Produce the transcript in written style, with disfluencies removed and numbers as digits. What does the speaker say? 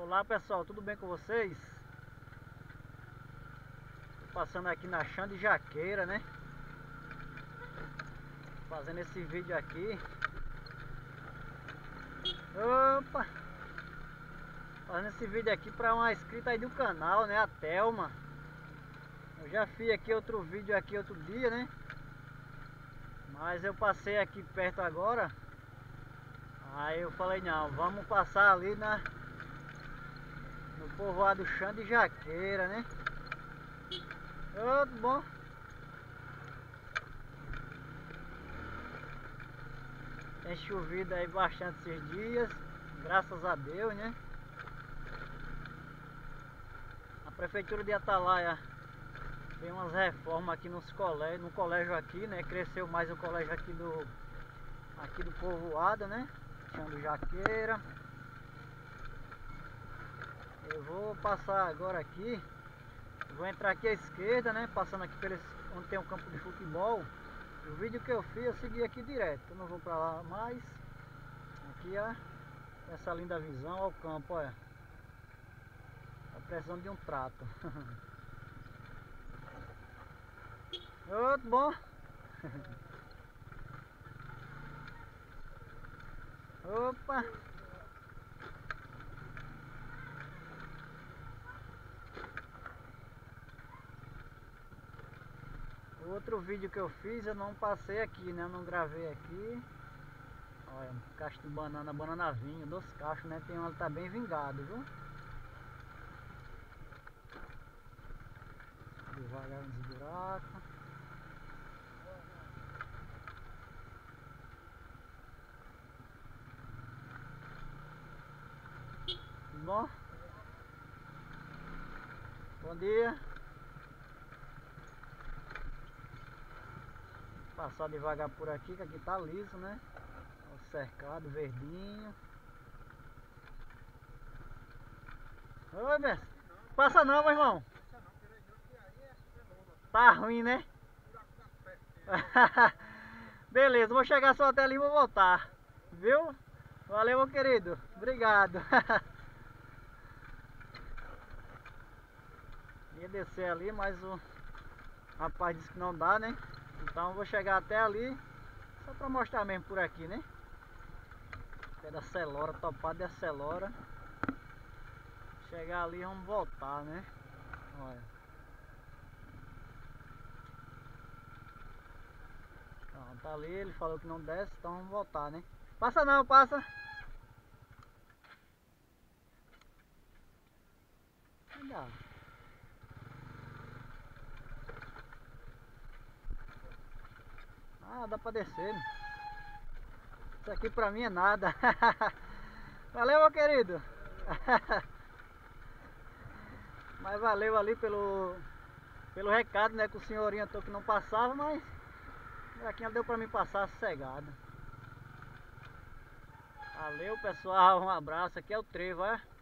Olá pessoal, tudo bem com vocês? Tô passando aqui na Chã de Jaqueira, né? Fazendo esse vídeo aqui. Opa! Fazendo esse vídeo aqui para uma inscrita aí do canal, né? A Thelma. Eu já fiz aqui outro vídeo aqui outro dia, né? Mas eu passei aqui perto agora. Aí eu falei, não, vamos passar ali no povoado Chã de Jaqueira, né? Tudo bom? Tem chovido aí bastante esses dias, graças a Deus, né? A prefeitura de Atalaia tem umas reformas aqui no colégio aqui, né? Cresceu mais o colégio aqui do povoado, né? Chã de Jaqueira. Eu vou passar agora aqui, vou entrar aqui à esquerda, né? Passando aqui onde tem um campo de futebol. O vídeo que eu fiz eu segui aqui direto, eu não vou pra lá mais. Aqui ó, essa linda visão ao campo, olha. Tá precisando de um trato. Outro bom. Opa. O outro vídeo que eu fiz eu não passei aqui, né? Eu não gravei aqui. Olha, um cacho de banana vinho, 2 cachos, né? Tem um que tá bem vingado, viu? Devagar nos buracos. Tudo bom? Bom dia. Passar devagar por aqui, que aqui tá liso, né? O cercado verdinho. Oi, Bess. Passa não, meu irmão. Tá ruim, né? Beleza, vou chegar só até ali e vou voltar. Viu? Valeu, meu querido. Obrigado. Ia descer ali, mas o rapaz disse que não dá, né? Então vou chegar até ali, só pra mostrar mesmo por aqui, né? Pé da Celora, topado de Acelora. Chegar ali e vamos voltar, né? Olha. Então, tá ali, ele falou que não desce, então vamos voltar, né? Passa não, passa! Dá. Ah, dá pra descer. Isso aqui pra mim é nada. Valeu, meu querido. Mas valeu ali pelo recado, né? Que o senhor orientou que não passava, mas aqui deu pra mim passar sossegado. Valeu, pessoal. Um abraço. Aqui é o Trevo, é?